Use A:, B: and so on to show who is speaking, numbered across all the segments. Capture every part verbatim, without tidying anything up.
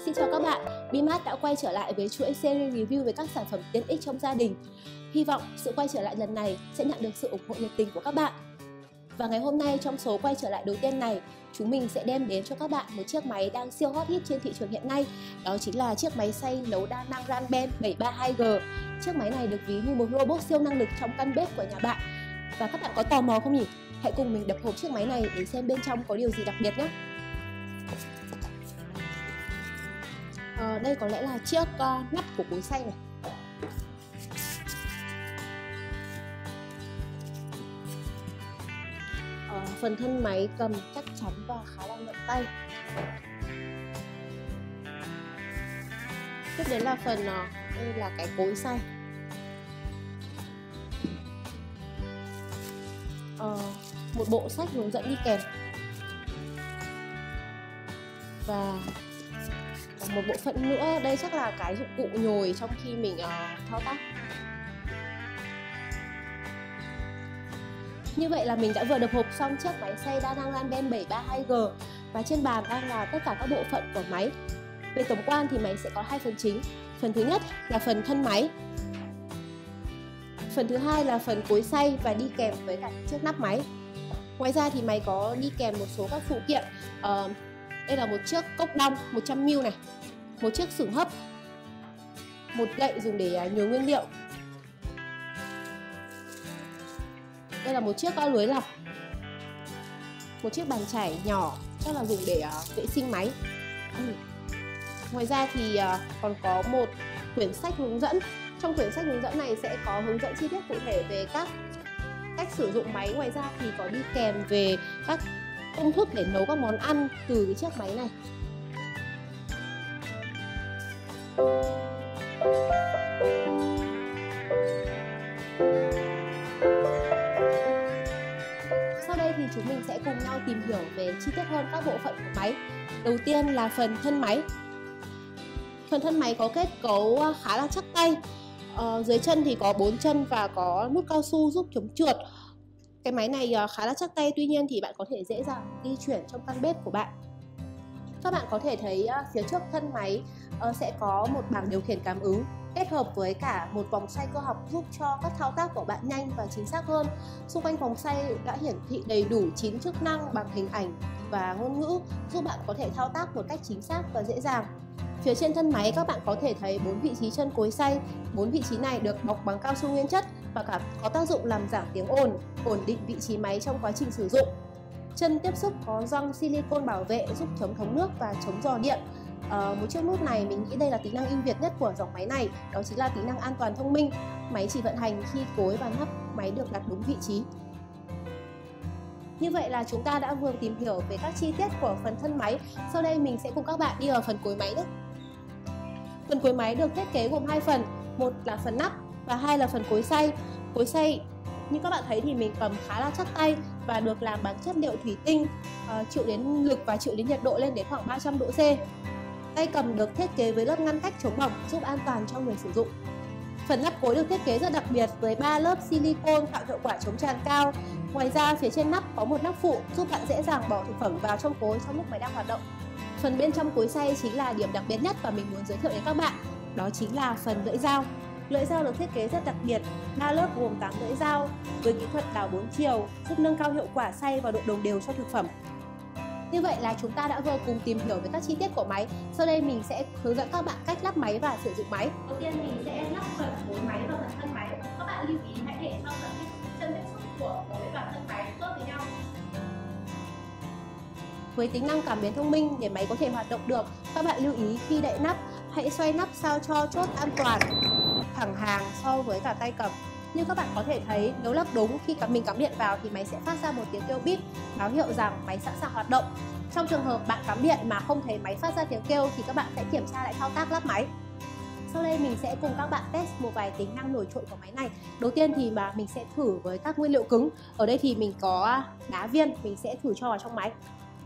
A: Xin chào các bạn, Bmart đã quay trở lại với chuỗi series review về các sản phẩm tiện ích trong gia đình. Hy vọng sự quay trở lại lần này sẽ nhận được sự ủng hộ nhiệt tình của các bạn. Và ngày hôm nay trong số quay trở lại đầu tiên này, chúng mình sẽ đem đến cho các bạn một chiếc máy đang siêu hot hit trên thị trường hiện nay. Đó chính là chiếc máy xay nấu đa năng Ranben bảy ba hai G. Chiếc máy này được ví như một robot siêu năng lực trong căn bếp của nhà bạn. Và các bạn có tò mò không nhỉ? Hãy cùng mình đập hộp chiếc máy này để xem bên trong có điều gì đặc biệt nhé. À, đây có lẽ là chiếc uh, nắp của cối xay này. À, phần thân máy cầm chắc chắn và khá là nhẹ tay. Tiếp đến là phần uh, đây là cái cối xay. À, một bộ sách hướng dẫn đi kèm. Và một bộ phận nữa, đây chắc là cái dụng cụ nhồi trong khi mình uh, thao tác. Như vậy là mình đã vừa đập hộp xong chiếc máy xay đa năng Ranben bảy ba hai G. Và trên bàn đang là tất cả các bộ phận của máy. Về tổng quan thì máy sẽ có hai phần chính. Phần thứ nhất là phần thân máy. Phần thứ hai là phần cối xay và đi kèm với cả chiếc nắp máy. Ngoài ra thì máy có đi kèm một số các phụ kiện. uh, Đây là một chiếc cốc đong một trăm mi li lít này, một chiếc xửng hấp, một gậy dùng để nhồi nguyên liệu. Đây là một chiếc lưới lọc, một chiếc bàn chải nhỏ chắc là dùng để uh, vệ sinh máy. ừ. Ngoài ra thì uh, còn có một quyển sách hướng dẫn. Trong quyển sách hướng dẫn này sẽ có hướng dẫn chi tiết cụ thể về các cách sử dụng máy. Ngoài ra thì có đi kèm về các công thức để nấu các món ăn từ cái chiếc máy này. Sau đây thì chúng mình sẽ cùng nhau tìm hiểu về chi tiết hơn các bộ phận của máy. Đầu tiên là phần thân máy. Phần thân máy có kết cấu khá là chắc tay. Ờ, dưới chân thì có bốn chân và có nút cao su giúp chống trượt. Cái máy này khá là chắc tay, tuy nhiên thì bạn có thể dễ dàng di chuyển trong căn bếp của bạn. Các bạn có thể thấy phía trước thân máy sẽ có một bảng điều khiển cảm ứng kết hợp với cả một vòng xoay cơ học giúp cho các thao tác của bạn nhanh và chính xác hơn. Xung quanh vòng xoay đã hiển thị đầy đủ chín chức năng bằng hình ảnh và ngôn ngữ giúp bạn có thể thao tác một cách chính xác và dễ dàng. Phía trên thân máy các bạn có thể thấy bốn vị trí chân cối xay. Bốn vị trí này được bọc bằng cao su nguyên chất và cả có tác dụng làm giảm tiếng ồn, ổn định vị trí máy trong quá trình sử dụng. Chân tiếp xúc có gioăng silicon bảo vệ giúp chống thấm nước và chống rò điện. À, một chiếc nút này mình nghĩ đây là tính năng ưu việt nhất của dòng máy này, đó chính là tính năng an toàn thông minh. Máy chỉ vận hành khi cối và nắp máy được đặt đúng vị trí. Như vậy là chúng ta đã vừa tìm hiểu về các chi tiết của phần thân máy. Sau đây mình sẽ cùng các bạn đi vào phần cối máy nhé. Phần cối máy được thiết kế gồm hai phần, một là phần nắp và hai là phần cối xay. Cối xay như các bạn thấy thì mình cầm khá là chắc tay và được làm bằng chất liệu thủy tinh, uh, chịu đến lực và chịu đến nhiệt độ lên đến khoảng ba trăm độ C. Tay cầm được thiết kế với lớp ngăn cách chống bỏng giúp an toàn cho người sử dụng. Phần nắp cối được thiết kế rất đặc biệt với ba lớp silicon tạo hiệu quả chống tràn cao. Ngoài ra phía trên nắp có một nắp phụ giúp bạn dễ dàng bỏ thực phẩm vào trong cối trong lúc máy đang hoạt động. Phần bên trong cối xay chính là điểm đặc biệt nhất và mình muốn giới thiệu đến các bạn. Đó chính là phần lưỡi dao. Lưỡi dao được thiết kế rất đặc biệt, ba lớp gồm tám lưỡi dao với kỹ thuật đảo bốn chiều giúp nâng cao hiệu quả xay và độ đồng đều cho thực phẩm. Như vậy là chúng ta đã vừa cùng tìm hiểu về các chi tiết của máy. Sau đây mình sẽ hướng dẫn các bạn cách lắp máy và sử dụng máy. Đầu tiên mình sẽ lắp phần cối máy và phần thân máy. Các bạn lưu ý hãy để cho phần chân tiếp xúc của cối và thân máy khớp với nhau. Với tính năng cảm biến thông minh để máy có thể hoạt động được, các bạn lưu ý khi đậy nắp, hãy xoay nắp sao cho chốt an toàn, thẳng hàng so với cả tay cầm. Như các bạn có thể thấy, nếu lắp đúng, khi mình cắm điện vào thì máy sẽ phát ra một tiếng kêu bíp, báo hiệu rằng máy sẵn sàng hoạt động. Trong trường hợp bạn cắm điện mà không thấy máy phát ra tiếng kêu thì các bạn sẽ kiểm tra lại thao tác lắp máy. Sau đây mình sẽ cùng các bạn test một vài tính năng nổi trội của máy này. Đầu tiên thì mà mình sẽ thử với các nguyên liệu cứng. Ở đây thì mình có đá viên, mình sẽ thử cho vào trong máy.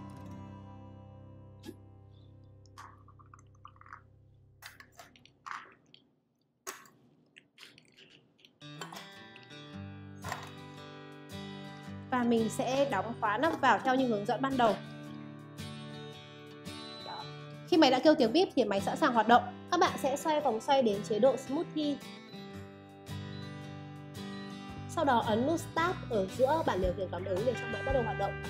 A: Và mình sẽ đóng khóa nắp vào theo như hướng dẫn ban đầu. Đó. Khi máy đã kêu tiếng bíp thì máy sẵn sàng hoạt động. Các bạn sẽ xoay vòng xoay đến chế độ Smoothie. Sau đó ấn nút Start ở giữa bản điều khiển cảm ứng để cho máy bắt đầu hoạt động.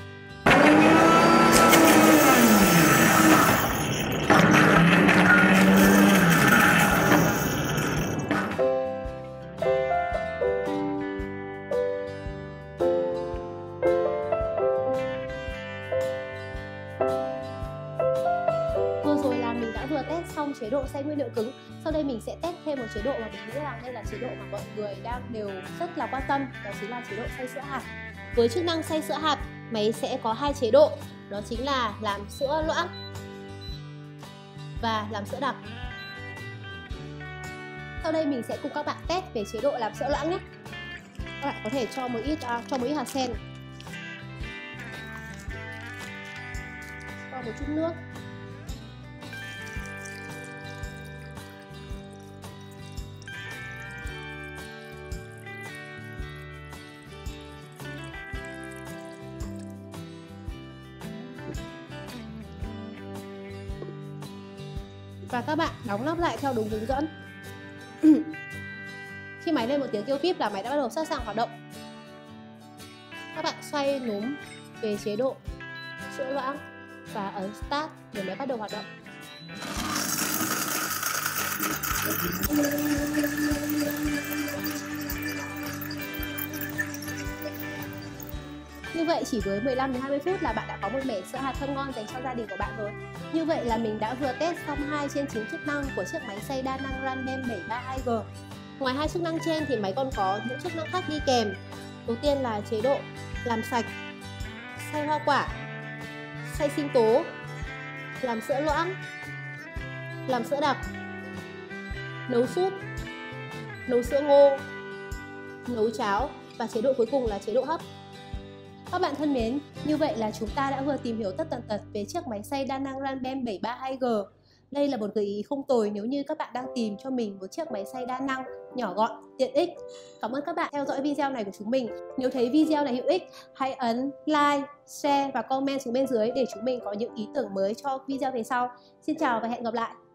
A: Vừa rồi là mình đã vừa test xong chế độ xay nguyên liệu cứng. Sau đây mình sẽ test thêm một chế độ mà mình nghĩ rằng đây là chế độ mà mọi người đang đều rất là quan tâm, đó chính là chế độ xay sữa hạt. Với chức năng xay sữa hạt, máy sẽ có hai chế độ, đó chính là làm sữa loãng và làm sữa đặc. Sau đây mình sẽ cùng các bạn test về chế độ làm sữa loãng nhé. Các bạn có thể cho một ít à, cho một ít hạt sen, cho một chút nước, và các bạn đóng nắp lại theo đúng hướng dẫn. Khi máy lên một tiếng kêu bíp là máy đã bắt đầu sẵn sàng hoạt động. Các bạn xoay núm về chế độ sữa loãng và ấn Start để máy bắt đầu hoạt động. Như vậy chỉ với mười lăm đến hai mươi phút là bạn đã có một mẻ sữa hạt thơm ngon dành cho gia đình của bạn rồi. Như vậy là mình đã vừa test xong hai trên chín chức năng của chiếc máy xay đa năng Ranbem bảy ba hai G. Ngoài hai chức năng trên thì máy còn có những chức năng khác đi kèm. Đầu tiên là chế độ làm sạch, xay hoa quả, xay sinh tố, làm sữa loãng, làm sữa đặc, nấu súp, nấu sữa ngô, nấu cháo và chế độ cuối cùng là chế độ hấp. Các bạn thân mến, như vậy là chúng ta đã vừa tìm hiểu tất tần tật về chiếc máy xay đa năng Ranbem bảy ba hai G. Đây là một gợi ý không tồi nếu như các bạn đang tìm cho mình một chiếc máy xay đa năng nhỏ gọn, tiện ích. Cảm ơn các bạn theo dõi video này của chúng mình. Nếu thấy video này hữu ích, hãy ấn like, share và comment xuống bên dưới để chúng mình có những ý tưởng mới cho video về sau. Xin chào và hẹn gặp lại!